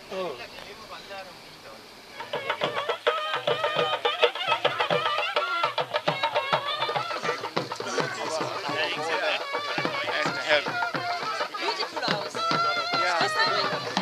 Oh. And help. Beautiful house. Yeah. First time I come.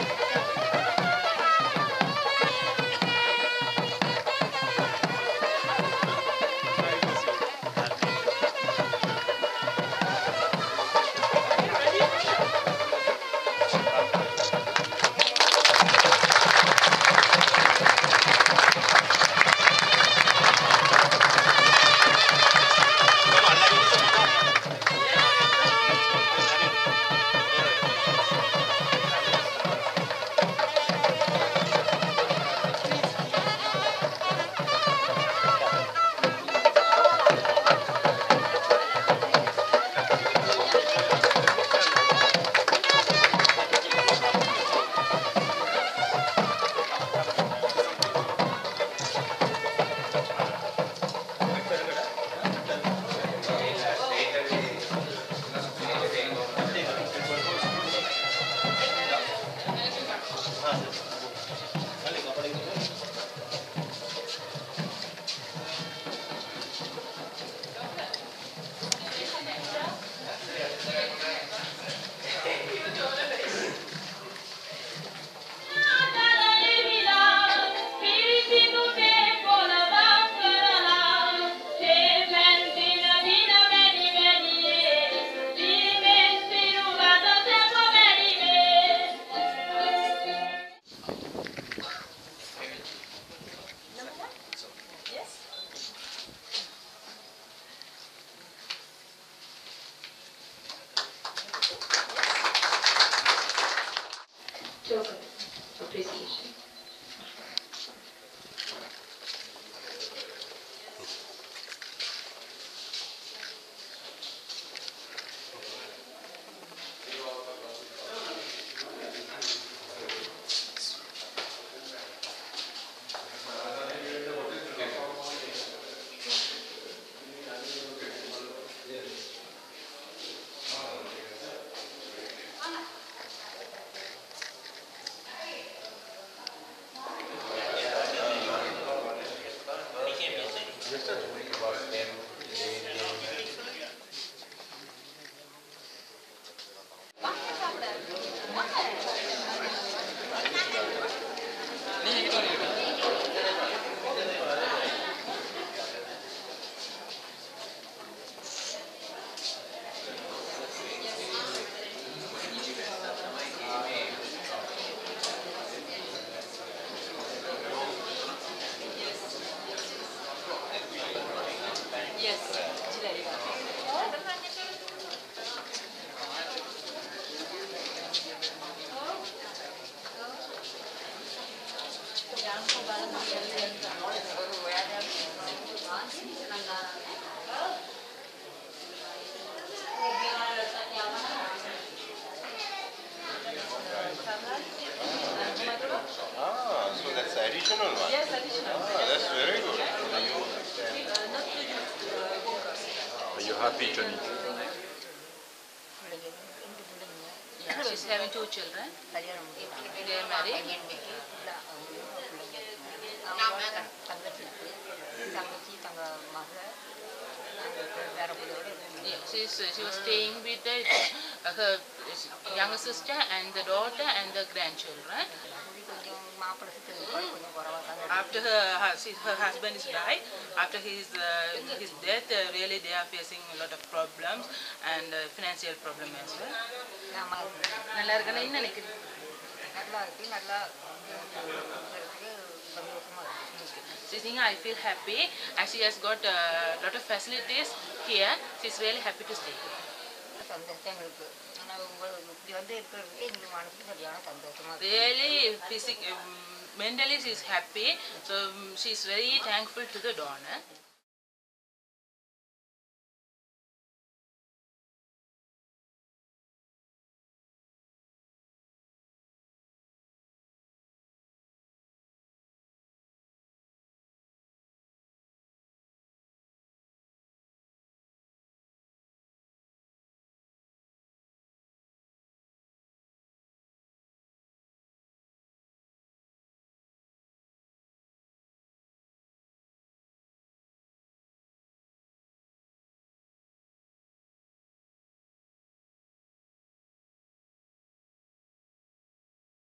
Token appreciation. Yes. Ah, so that's the additional one. Yes, additional. Ah, that's very good. Are you happy, Tony? Yeah, she's having 2 children. They are married. Yeah, she was staying with her younger sister and the daughter and the grandchildren. After her husband is died, after his death, really they are facing a lot of problems and financial problem as well. நல்லா இருக்கணும் நினைக்கிறேன். She's saying I feel happy and she has got a lot of facilities here. She's really happy to stay here. Really, mentally she's happy, so she's very thankful to the donor.